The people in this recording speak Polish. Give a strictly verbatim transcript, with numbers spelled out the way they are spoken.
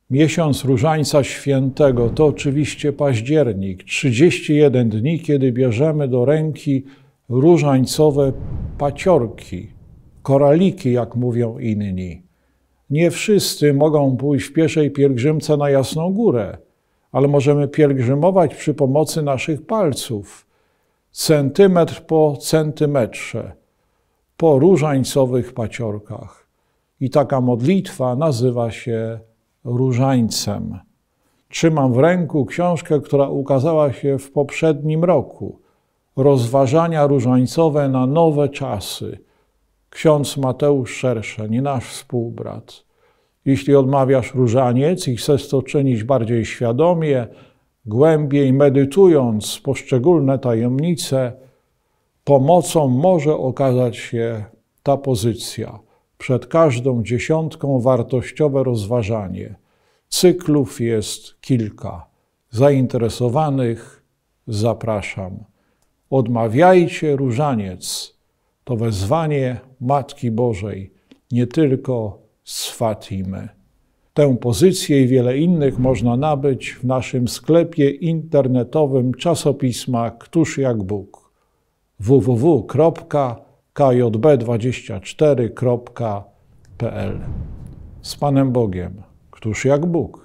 Miesiąc Różańca Świętego to oczywiście październik, trzydzieści jeden dni, kiedy bierzemy do ręki różańcowe paciorki, koraliki, jak mówią inni. Nie wszyscy mogą pójść w pieszej pielgrzymce na Jasną Górę, ale możemy pielgrzymować przy pomocy naszych palców, centymetr po centymetrze, po różańcowych paciorkach. I taka modlitwa nazywa się różańcem. Trzymam w ręku książkę, która ukazała się w poprzednim roku. Rozważania różańcowe na nowe czasy. Ksiądz Mateusz Szerszeń, nasz współbrat. Jeśli odmawiasz różaniec i chcesz to czynić bardziej świadomie, głębiej medytując poszczególne tajemnice, pomocą może okazać się ta pozycja. Przed każdą dziesiątką wartościowe rozważanie. Cyklów jest kilka. Zainteresowanych zapraszam. Odmawiajcie różaniec. To wezwanie Matki Bożej, nie tylko z Fatimy. Tę pozycję i wiele innych można nabyć w naszym sklepie internetowym czasopisma Któż jak Bóg w w w kropka k j b dwadzieścia cztery kropka p l. Z Panem Bogiem, Któż jak Bóg.